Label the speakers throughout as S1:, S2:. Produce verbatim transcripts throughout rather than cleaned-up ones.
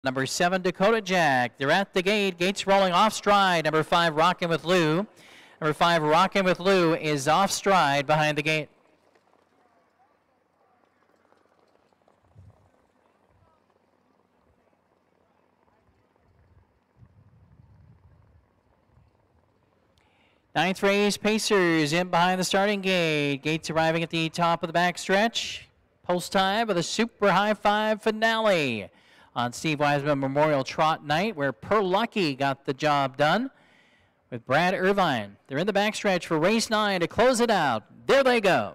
S1: Number seven, Dakota Jack. They're at the gate. Gates rolling off stride. Number five, Rockin' with Lou. Number five, Rockin' with Lou is off stride behind the gate. Ninth race, Pacers in behind the starting gate. Gates arriving at the top of the back stretch. Post time with a super high five finale on Steve Wiseman Memorial Trot Night, where Per Lucky got the job done with Brad Irvine. They're in the backstretch for race nine to close it out. There they go.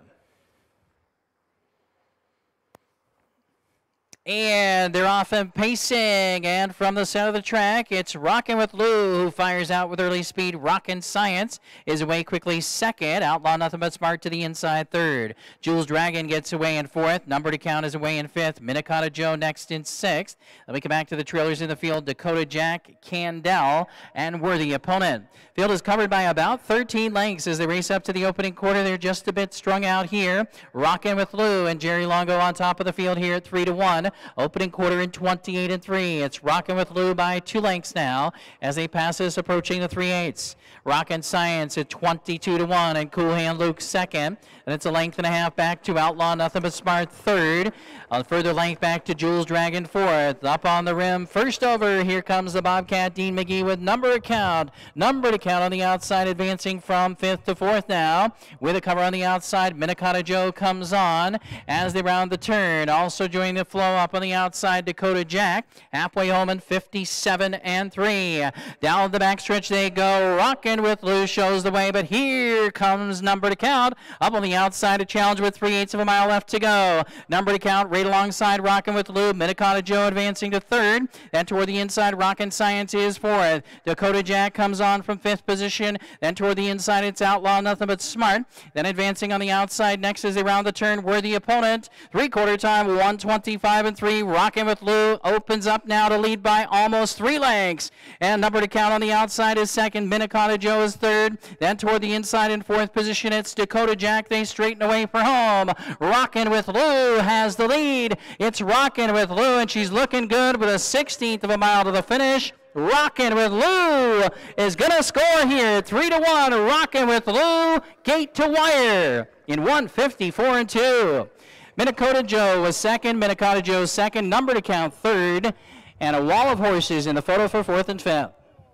S1: And they're off and pacing, and from the center of the track, it's Rockin' with Lou, who fires out with early speed. Rockin' Science is away quickly second. Outlaw Nothing But Smart to the inside third. Jules Dragon gets away in fourth. Number to Count is away in fifth. Minnetonka Joe next in sixth. Then we come back to the trailers in the field. Dakota Jack, Candell, and Worthy Opponent. Field is covered by about thirteen lengths as they race up to the opening quarter. They're just a bit strung out here. Rockin' with Lou and Jerry Longo on top of the field here at three to one. Opening quarter in twenty-eight and three. It's Rockin' with Lou by two lengths now as they pass us approaching the three eighths. Rockin' Science at twenty-two to one and Cool Hand Luke second. And it's a length and a half back to Outlaw Nothing But Smart third. A further length back to Jules Dragon fourth. Up on the rim, first over, here comes the Bobcat Dean McGee with number to count. Number to count on the outside, advancing from fifth to fourth now. With a cover on the outside, Minnetonka Joe comes on as they round the turn. Also joining the flow up on the outside, Dakota Jack. Halfway home in fifty-seven and three. Down the backstretch they go. Rockin' with Lou shows the way, but here comes number to count. Up on the outside, a challenge with three eighths of a mile left to go. Number to count right alongside Rockin' with Lou. Minnetonka Joe advancing to third. Then toward the inside, Rockin' Science is fourth. Dakota Jack comes on from fifth position. Then toward the inside, it's Outlaw Nothing But Smart. Then advancing on the outside next as they round the turn, Worthy Opponent. Three-quarter time, one twenty-five and three. Rockin' with Lou opens up now to lead by almost three lengths. And number to count on the outside is second. Minnetonka Joe is third. Then toward the inside in fourth position, it's Dakota Jack. They straighten away for home. Rockin' with Lou has the lead. It's Rockin' with Lou, and she's looking good with a sixteenth of a mile to the finish. Rockin' with Lou is going to score here. three to one. Rockin' with Lou, gate to wire in one fifty-four and two. Minnetonka Joe was second. Minnetonka Joe second. Number to count third. And a wall of horses in the photo for fourth and fifth.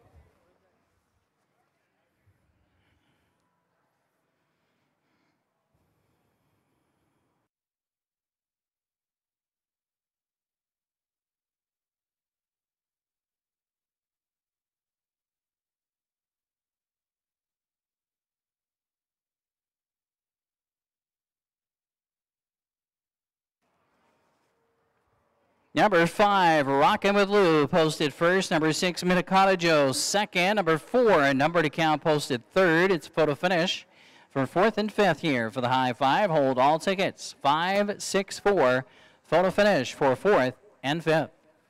S1: Number five, Rockin' with Lou, posted first. Number six, Minnetonka Joe, second. Number four, Number to Count, posted third. It's photo finish for fourth and fifth here for the high five. Hold all tickets. Five, six, four. Photo finish for fourth and fifth.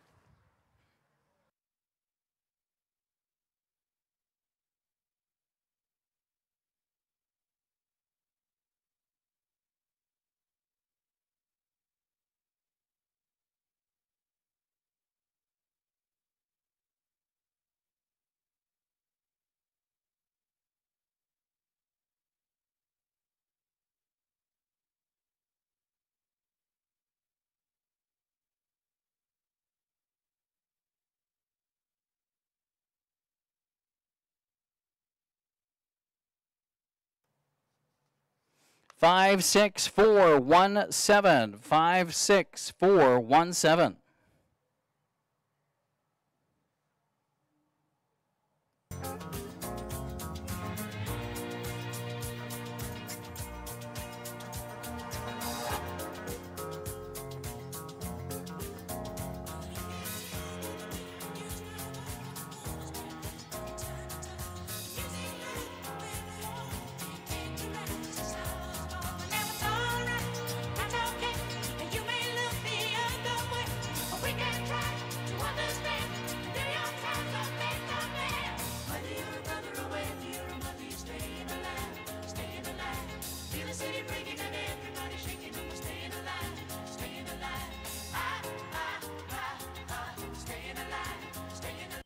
S1: Five, six, four, one, seven. Five, six, four, one, seven.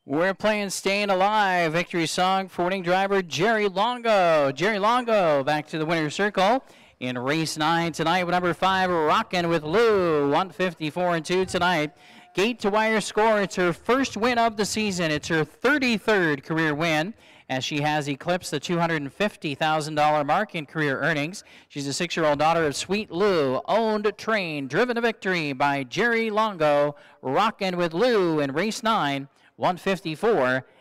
S1: We're playing Staying Alive, victory song for winning driver Jerry Longo. Jerry Longo back to the winner's circle in race nine tonight with number five, Rockin' with Lou, one fifty-four and two tonight. Gate to wire score, it's her first win of the season. It's her thirty-third career win, as she has eclipsed the two hundred fifty thousand dollar mark in career earnings. She's a six-year-old daughter of Sweet Lou, owned, trained, driven to victory by Jerry Longo. Rockin' with Lou in race nine, one fifty-four